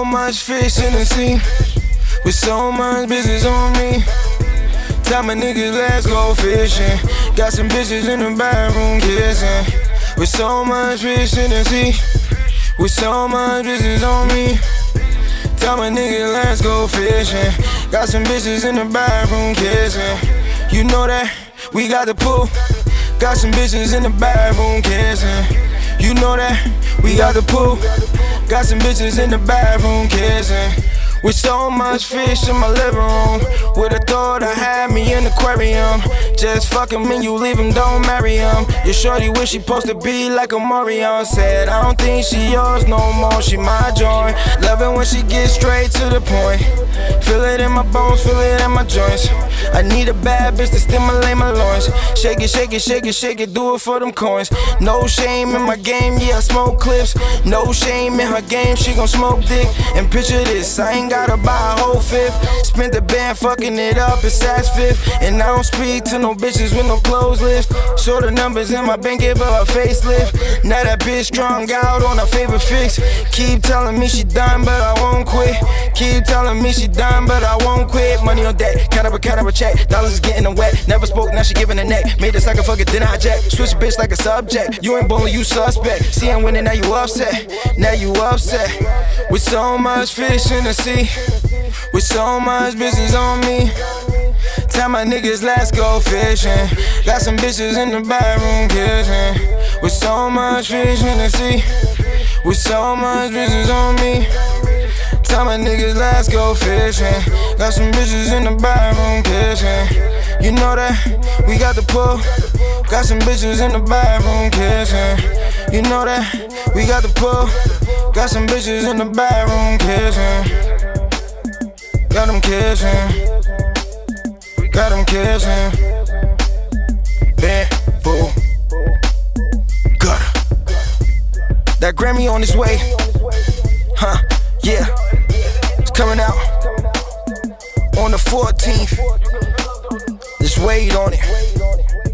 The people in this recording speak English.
much fish in the sea, with so much business on me. Tell my niggas let's go fishing. Got some bitches in the bathroom kissing. With so much fish in the sea, with so much business on me. Tell my niggas let's go fishing. Got some bitches in the bathroom kissing. You know that we got the pool. Got some bitches in the bathroom kissing. You know that we got the pool. Got some bitches in the bathroom kissing. With so much fish in my living room. Would've thought I had me in the aquarium. Just fuck him and you leave him, don't marry him. Your shorty wish she supposed to be like a Marion. Said I don't think she yours no more, she my joint. Love it when she gets straight to the point. Feel it in my bones, feel it in my joints. I need a bad bitch to stimulate my loins. Shake it, shake it, shake it, shake it, do it for them coins. No shame in my game, yeah I smoke clips. No shame in her game, she gon' smoke dick. And picture this, I ain't gotta buy a whole fifth. Spent the band fucking it up, it's ass fifth. And I don't speak to no bitches with no clothes lift. Show the numbers in my bank, give her a facelift. Now that bitch strung out on her favorite fix. Keep telling me she done, but I won't quit. Keep telling me she done, but I won't quit. Money on deck, count up a check. Dollars is getting them wet. Never spoke, now she giving a neck. Made this like a fuck it, then I jack. Switch bitch like a subject. You ain't bowling, you suspect. See I'm winning, now you upset. Now you upset. With so much fish in the sea, with so much business on me. Tell my niggas let's go fishing. Got some bitches in the bathroom kissing. With so much fish in the sea, with so much business on me. Tell my niggas let's go fishing. Got some bitches in the bathroom kissing. You know that we got the pool. Got some bitches in the bathroom kissing. You know that we got the pool. Got some bitches in the bathroom kissing. Got them kissing. Got them kissing. Bad fool. Got her. That Grammy on its way. Huh, yeah. It's coming out on the 14th. Just wait on it.